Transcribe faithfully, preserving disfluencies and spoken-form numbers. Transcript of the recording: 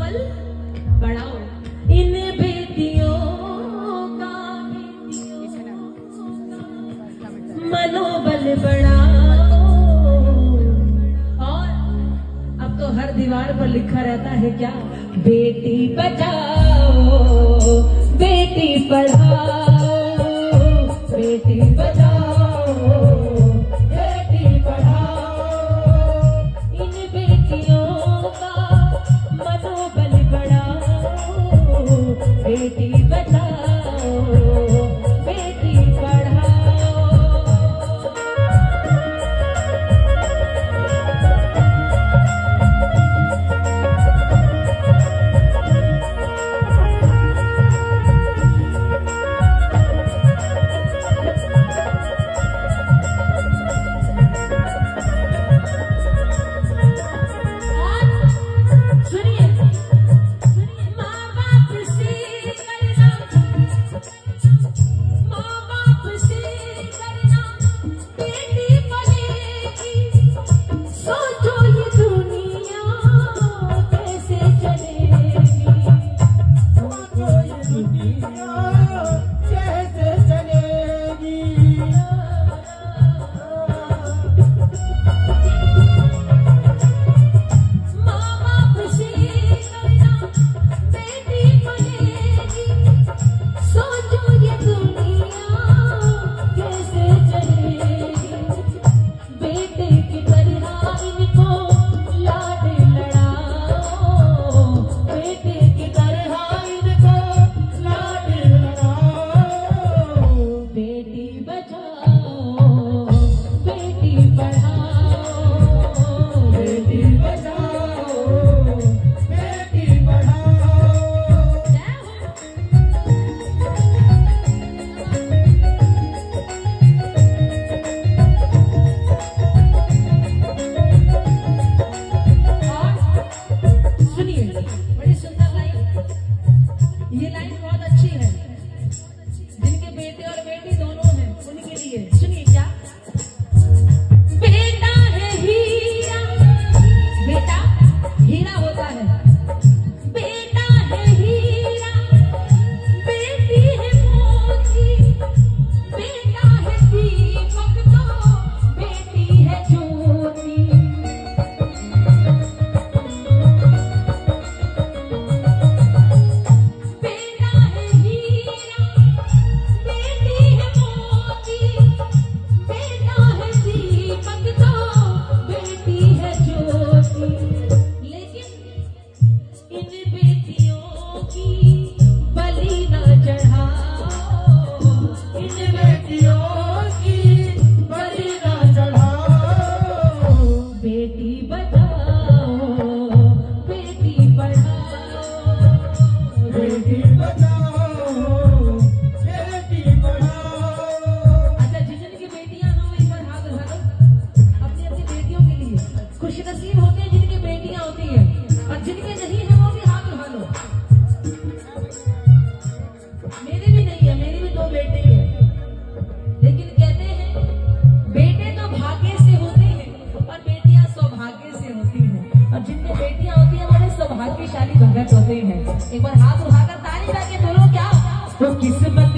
मनोबल बढ़ाओ, इन बेटियों का मनोबल बढ़ाओ। और अब तो हर दीवार पर लिखा रहता है क्या, बेटी बचाओ बेटी पढ़ाओ, बेटी बचाओ बेटी पढ़ाओ, इन बेटियों का मनोबल बढ़ाओ, बेटी बचाओ बेटी पढ़ाओ। भाग्यशाली भगत होते हैं। एक बार हाथ उठाकर ताली बजा के बोलो क्या, वो किस्मत